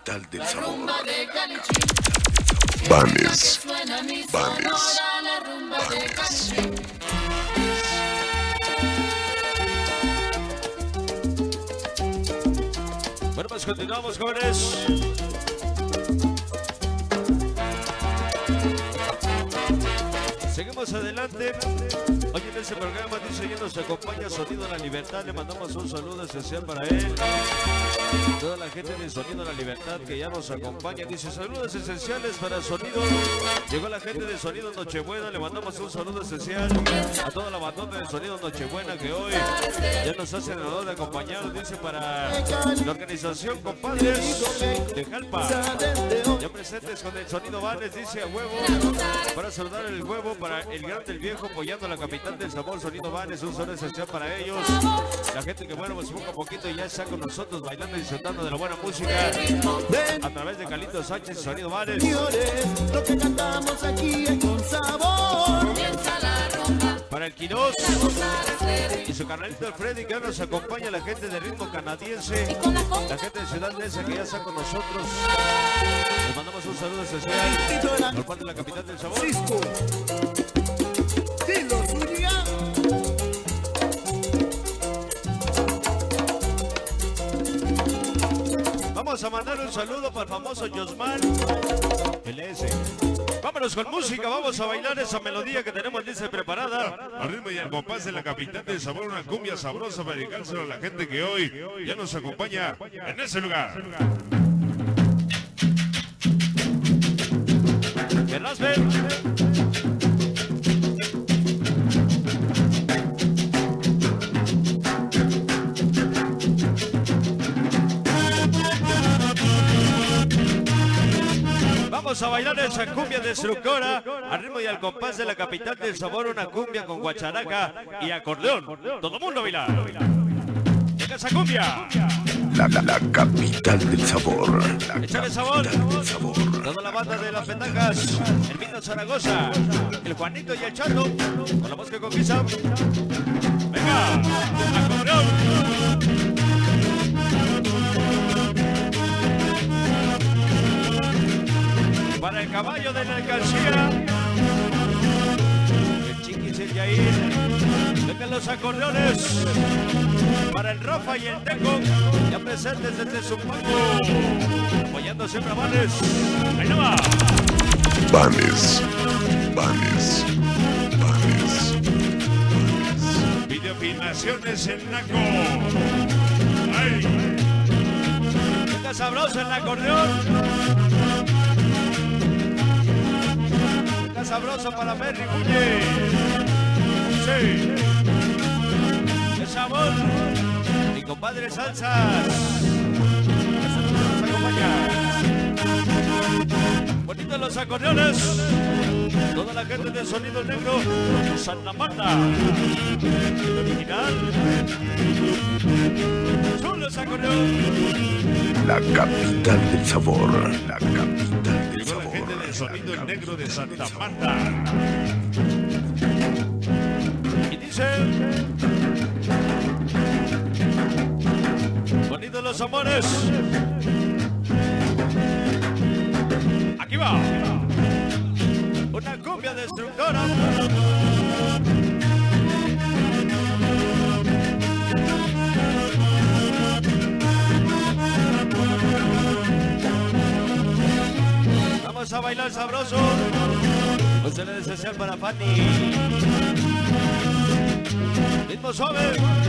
capital del sabor. Vanes, Vanes, Vanes. Bueno, pues continuamos, jóvenes. Seguimos adelante. Hoy en este programa dice ya nos acompaña Sonido La Libertad. Le mandamos un saludo especial para él. Toda la gente de Sonido La Libertad que ya nos acompaña. Dice saludos esenciales para Sonido. Llegó la gente de Sonido Nochebuena. Le mandamos un saludo especial a toda la bandota de Sonido Nochebuena que hoy ya nos hacen el honor de acompañarnos. Dice para la organización Compadres de Jalpa. Ya presentes con el Sonido Vanes. Dice a huevo. Para saludar el huevo para el grande el viejo apoyando a la capital del sabor. Sonido Vanes, un saludo especial para ellos. La gente que bueno pues poco a poquito ya está con nosotros bailando y disfrutando de la buena música a través de Calito Sánchez, Sonido Vanes. Lo que cantamos aquí es con sabor. Para el Quiroz y su carnalito el Freddy que nos acompaña, la gente de ritmo canadiense, la gente de Ciudad Neza que ya está con nosotros. Les mandamos un saludo especial por parte de la capital del sabor. Vamos a mandar un saludo para el famoso Josman LS. Vámonos con música, vamos a bailar esa melodía que tenemos lista preparada. Al ritmo y al compás de la capital del sabor, una cumbia sabrosa para dedicárselo a la gente que hoy ya nos acompaña en ese lugar. ¡Que raspe! Vamos a bailar esa cumbia destructora al ritmo y al compás de la capital del sabor, una cumbia con guacharaca y acordeón. Todo el mundo a bailar. ¡Llega esa cumbia! La capital del sabor. Échale sabor. Toda la banda de las petacas, el Vino Zaragoza, el Juanito y el Chato, con la voz que conquista. ¡Venga! ¡Acordeón! Para el caballo de la alcancía, el Chiquis y el Yair, vengan los acordeones. Para el Rafa y el Teco, ya presentes desde su palco, apoyando siempre a Vanes. ¡Ahí no va! Vanes, Vanes, Vanes. Videofilmaciones en Naco. ¡Ay! Venga sabroso el acordeón. Sabroso para Merry Muñe. Sí. ¡Qué sabor! Mi compadre Salsas. Esta noche nos acompaña. Bonitos los acordeones. Toda la gente de Sonido Negro. Santa Marta. El original. Son los acordeones. La capital del sabor. La capital del Llegó la sabor. gente del Sonido el Negro de Santa Marta. Y dice: bonitos los amores. Aquí va. Una cumbia destructora. Vamos a bailar sabroso. Un saludo especial para Fanny. Ritmo suave.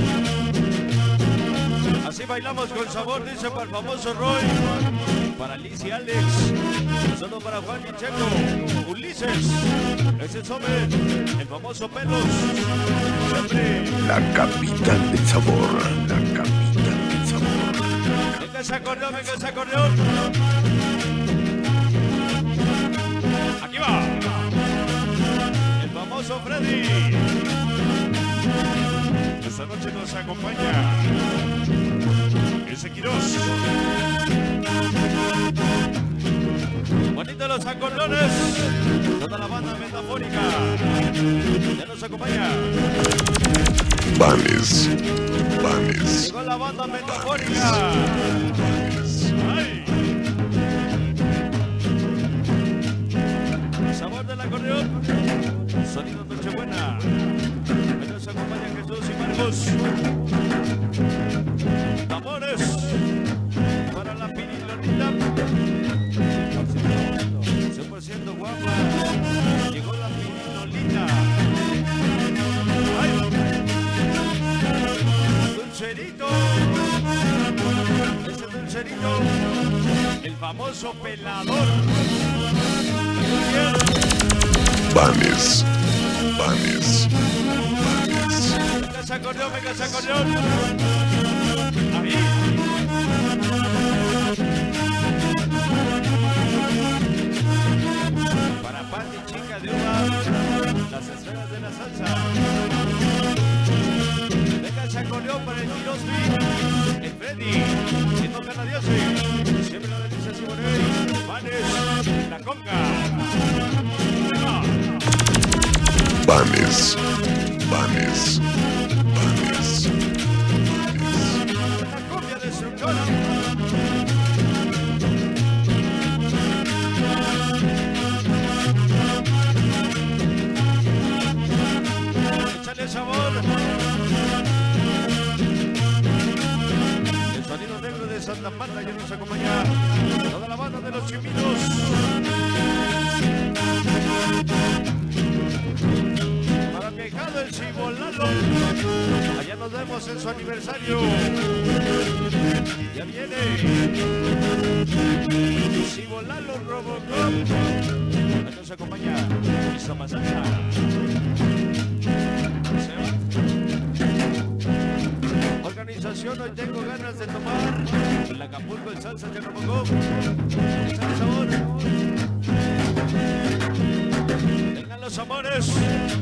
Así bailamos con sabor, dice para el famoso Roy. Para Liz y Alex. Un saludo para Juan y Checo. Ulises. Ese es hombre. El famoso Pelos. Siempre. La capital del sabor. La capital del sabor. Venga ese acordeón, venga ese acordeón. Aquí va. El famoso Freddy. Esta noche nos acompaña ese Quiroz. Bonito los acordeones. Toda la banda metafórica. Ya nos acompaña. Vanes, Vanes. Llegó la banda metafórica. Ay. Cerito, el famoso pelador. Vanes, Vanes, Vanes. Venga ese acordeón, venga ese acordeón. Ahí. Para Pati, chica de uva, las esferas de la salsa. Venga ese acordeón para el Kirosby, el Freddy, siendo canadiense. Siempre la delicia Simonei, Vanes, la conga. Vanes, Vanes, Vanes, Vanes. La copia destructora. Échale sabor. El sonido negro de Santa Marta ya nos acompaña. Toda la banda de los Chiminos. Para mi hijado el Cibolalo. Allá nos vemos en su aniversario. Ya viene. Cibolalo Robocop. Ahí nos acompaña Isama Salsa. Organización, hoy tengo ganas de tomar el Acapulco, el salsa de Robocop. Échale sabor. Vengan los amores.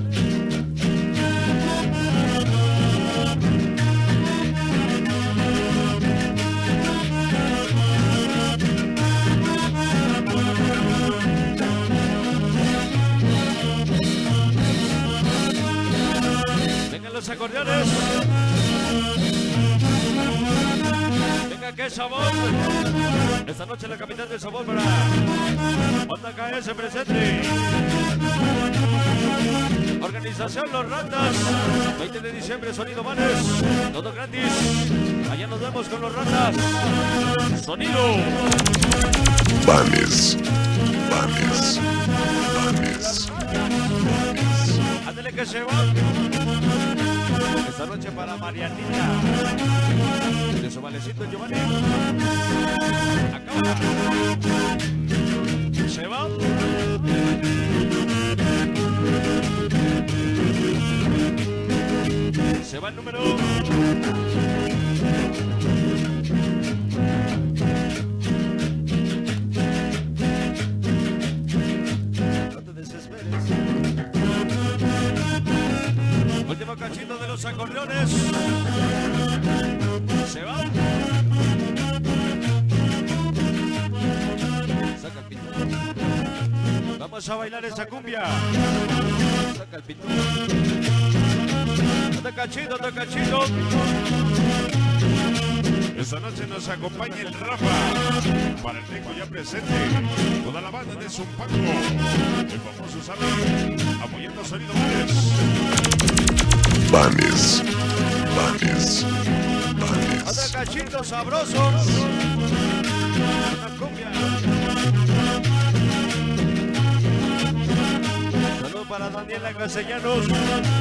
Vengan los acordeones. Venga, qué sabor. Esta noche la capital del sabor para Banda KS presente. Organización Los Ratas. 20 de diciembre, Sonido Vanes. Todo gratis. Allá nos vemos con Los Ratas. Sonido. Vanes, Vanes, Vanes, Vanes. Ándale que se va. Esta noche para Marianita. De su valecito Giovanni. Acaba. Se va. Se va el número. No te desesperes. Último cachito de los acordeones. Se va. Saca el pito. Vamos a bailar esa cumbia. Saca el pito. Otro cachito, otro cachito. Esta noche nos acompaña el Rafa, para el Neco ya presente, toda la banda de Zumpango, el famoso Sammy, apoyando Sonido Vanes. Vanes, Vanes, Otro Vanes. cachito sabroso. Una cumbia. Saludos para Daniela Castellanos.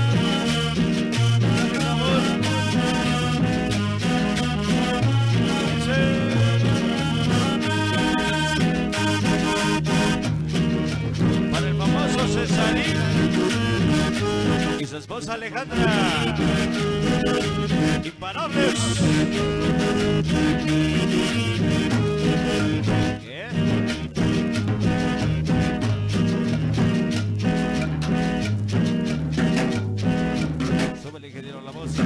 Dale sabor. Para el famoso Cesarín y su esposa Alejandra. Imparables. ¿Qué? Súbele, ingeniero, la voz.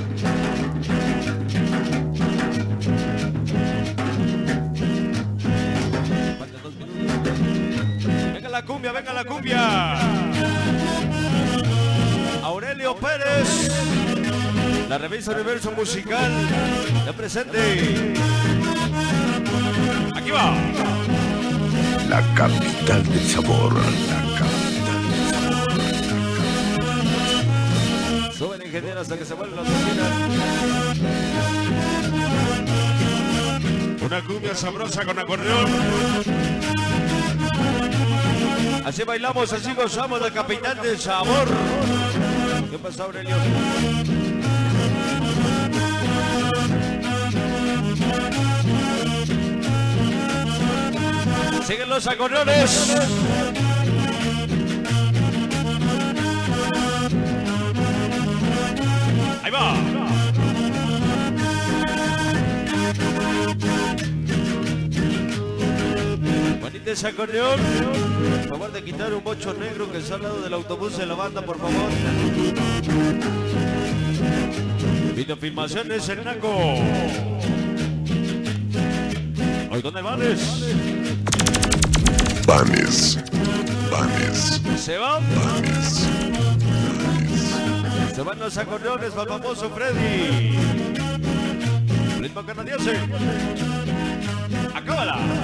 Faltan 2 minutos. Venga la cumbia, venga la cumbia. Aurelio Pérez. La revista Universo Musical. Ya presente. Aquí va. La capital del sabor, la capital del sabor. Sube el ingeniero hasta que se vuelvan las esquinas. Una cumbia sabrosa con acordeón. Así bailamos, así gozamos la capital del sabor. ¿Qué pasa, Aurelio? Siguen los acordeones. Ahí va. Bonito ese acordeón. Por favor de quitar un bocho negro que está al lado del autobús de la banda, por favor. Videofilmaciones en Naco. Hoy con el Vanes. Vanes. Vanes. Se va. Vanes. Se van los acordeones para el famoso Freddy. Ritmo canadiense. Acábala.